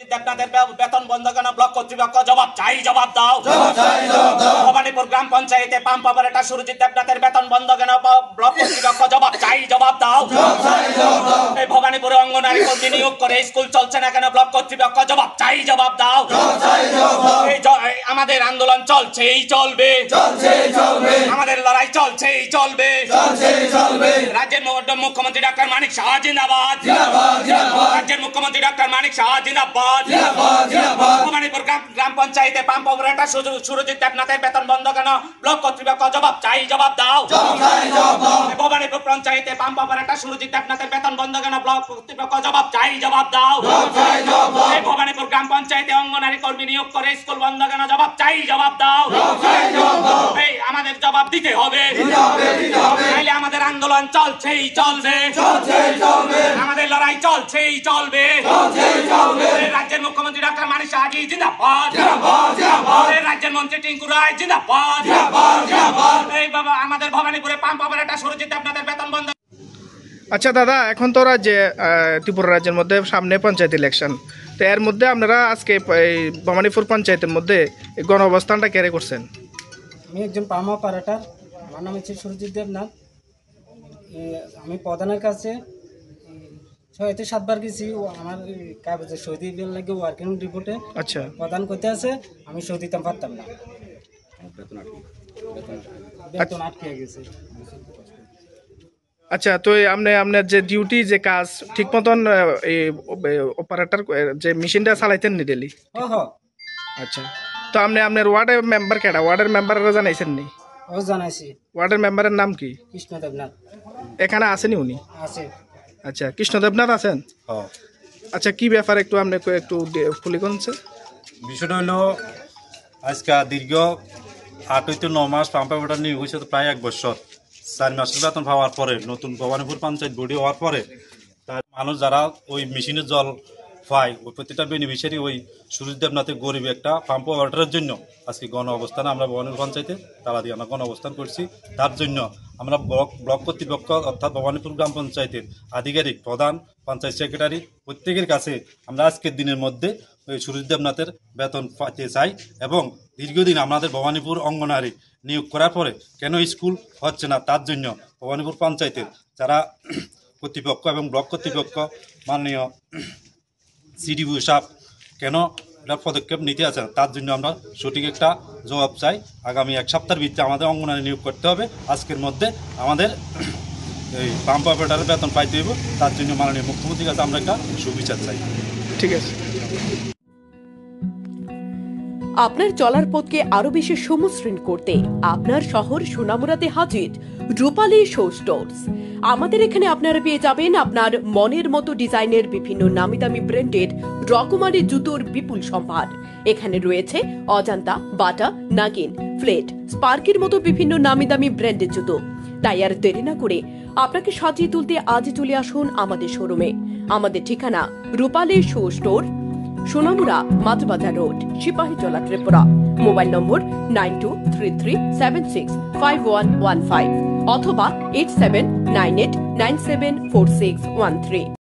আপনাদের বেতন বন্ধ কেন? ব্লক কর্তৃপক্ষ জবাব চাই, জবাব দাও। ভবানীপুর গ্রাম পঞ্চায়েতে পাম্প অপারেটর সুরজিৎ দেবনাথের বেতন বন্ধ কেন? ব্লক কর্তৃপক্ষ জবাব চাই, জবাব দাও। এই ভবানীপুরে অঙ্গনারী কর্মী নিয়োগ করে স্কুল চলছে না কেন? ব্লক কর্তৃপক্ষ জবাব চাই, জবাব দাও। আমাদের আন্দোলন চলছেই চলবে, আমাদের লড়াই চলছেই চলবে। রাজ্যের মুখ্যমন্ত্রী ডক্টর মানিক শাহ জিন্দাবাদ, রাজ্যের মুখ্যমন্ত্রী ডক্টর মানিক শাহ জিন্দাবাদ। ভবানীপুর গ্রাম পঞ্চায়েতে পাম্প অপারেটর সুরজিৎ দেবনাথের বেতন বন্ধ কেন? ব্লক কর্তৃপক্ষ জবাব চাই, জবাব দাও। ভবানীপুর পঞ্চায়েতে পাম্প অপারেটর সুরজিৎ দেবনাথের বেতন বন্ধ কেন? ব্লক কর্তৃপক্ষ জবাব চাই, জবাব দাও। ভবানীপুর গ্রাম পঞ্চায়েতে অঙ্গনারী কর্মী নিয়োগ করে স্কুল বন্ধ কেন? জবাব চাই, জবাব দাও। আমাদের জবাব দিতে হবে, নাইলে আমাদের আন্দোলন চলছেই চলবে, আমাদের লড়াই চলছেই চলবে। রাজ্যের মুখ্যমন্ত্রী ডক্টর মানিক শাহ জিন্দাবাদ, রাজ্যের মন্ত্রী টিঙ্কু রায় জিন্দাবাদ। এই বাবা, আমাদের ভবানীপুরে পাম্প অপারেটর সুরজিৎ দেবনাথের বেতন বন্ধ। আচ্ছা দাদা, এখন তো রাজ্যে ত্রিপুরা রাজ্যের মধ্যে সামনে পঞ্চায়েত ইলেকশন, তো এর মধ্যে আপনারা আজকে এই ভবানীপুর পঞ্চায়েতের মধ্যে গণ অবস্থানটা কেড়ে করছেন? আমি একজন পাম্প অপারেটর, আমার নাম হচ্ছে সুরজিৎ দেবনাথ। আমি প্রধানের কাছে 6-7 বার গেছি, আমার কাগজে সই দিয়ে লাগে ওয়ার্কিং রিপোর্টে। আচ্ছা, প্রধান করতে আছে, আমি সই দিতে পারতাম না, বেতন আটকে গেছে। আচ্ছা, তো আপনার যে ডিউটি, যে কাজ ঠিক মতন এই অপারেটর যে মেশিনটা চালাইতেন নি ডেলি? আচ্ছা, তো আপনার ওয়ার্ডের মেম্বার কেডা? ওয়ার্ডের মেম্বাররা জানাইছেন নি? ও জানাইছি। ওয়ার্ডের মেম্বারের নাম কি? কৃষ্ণ দেবনাথ। এখানে আসেনি উনি? আছে। আচ্ছা, কৃষ্ণ দেবনাথ আছেন? আচ্ছা, কি ব্যাপার একটু আপনি একটু খুলে কোনছে? বিষয়টা হলো, আজকে দীর্ঘ 8 হইতে 9 মাস পাম্প অপারেটর নিয়োগ হয়েছে, তো প্রায় 1 বছর। 4 মাসের বেতন পাওয়ার পরে, নতুন ভবানীপুর পঞ্চায়েত বডি হওয়ার পরে, তার মানুষ যারা ওই মেশিনের জল পায়, ওই প্রতিটা বেনিফিশিয়ারি ওই সুরজিৎ দেবনাথের গরিব একটা পাম্প অপারেটরের জন্য আজকে গণ অবস্থানে আমরা ভবানীপুর পঞ্চায়েতে তালা দিয়ে আমরা গণ অবস্থান করছি। তার জন্য আমরা ব্লক কর্তৃপক্ষ অর্থাৎ ভবানীপুর গ্রাম পঞ্চায়েতের আধিকারিক, প্রধান, পঞ্চায়েত সেক্রেটারি প্রত্যেকের কাছে আমরা আজকের দিনের মধ্যে ওই সুরজিৎ দেবনাথের বেতন পাইতে চাই। এবং দীর্ঘদিন আমাদের ভবানীপুর অঙ্গনারী নিয়োগ করার পরে কেন স্কুল হচ্ছে না, তার জন্য ভবানীপুর পঞ্চায়েতের যারা কর্তৃপক্ষ এবং ব্লক কর্তৃপক্ষ, মাননীয় সিডিপিও সাহেব কেন এটা পদক্ষেপ নিতে আছে, তার জন্য আমরা সঠিক একটা জবাব চাই। আগামী 1 সপ্তাহের ভিত্তিতে আমাদের অঙ্গনারী নিয়োগ করতে হবে। আজকের মধ্যে আমাদের এই পাম্প অপারেটরের বেতন পাইতে হইব, তার জন্য মাননীয় মুখ্যমন্ত্রীর কাছে আমরা একটা সুবিচার চাই। ঠিক আছে। আপনার চলার পথকে আরো বেশি সমশ্রীন করতে আপনার শহর সোনামুড়াতে হাজির রূপালী শো স্টোরস। আমাদের এখানে আপনারা পেয়ে যাবেন আপনার মনের মতো ডিজাইনের বিভিন্ন নামি দামি ব্র্যান্ডের রকমারি জুতোর বিপুল সম্ভার। এখানে রয়েছে অজান্তা, বাটা, নাগিন, ফ্লেট, স্পার্কের মতো বিভিন্ন নামি দামি ব্র্যান্ডের জুতো। তাই আর দেরি না করে আপনাকে সাজিয়ে তুলতে আজই চলে আসুন আমাদের শোরুমে। আমাদের ঠিকানা Rupali show store, Sonamura, Matbazar road, Sepahijala, Tripura. Mobile number 9233765115 অথবা 8798974613।